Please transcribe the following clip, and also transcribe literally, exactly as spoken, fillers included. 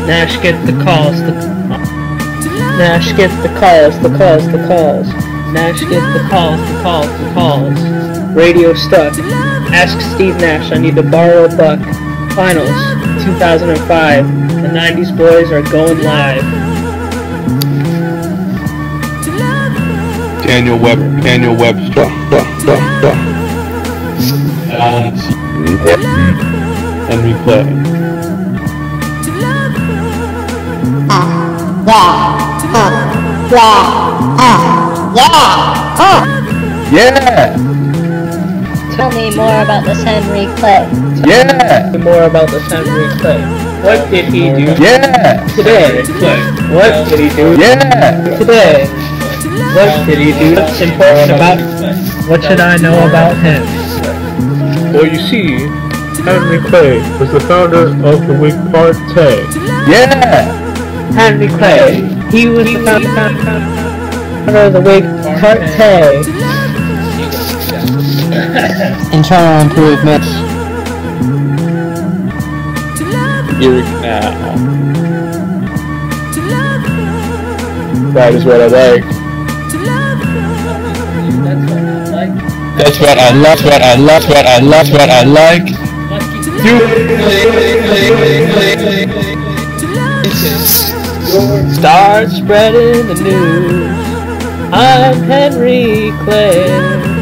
Nash get the calls, the Nash get the calls, the calls, the calls. Nash get the calls, the calls, the calls. Radio stuck. Ask Steve Nash, I need to borrow a buck. Finals, two thousand five. The nineties boys are going live. Daniel Web, Daniel Webster. Alex. Henry Clay. Yeah! Tell me more about this Henry Clay. Yeah! Tell me more about this Henry Clay. What did he do Yeah! today? What did he do Yeah! today? What did he do that's important about him? What should I know about him? Well, you see, Henry Clay was the founder of the Whig Party. Yeah! Henry Clay. He was the founder of the Whig Party. Internal improvements. Eric now. That is what I like. That's what I love, what I love, what I love, what I like. You Start spreading the news. I'm Henry Clay.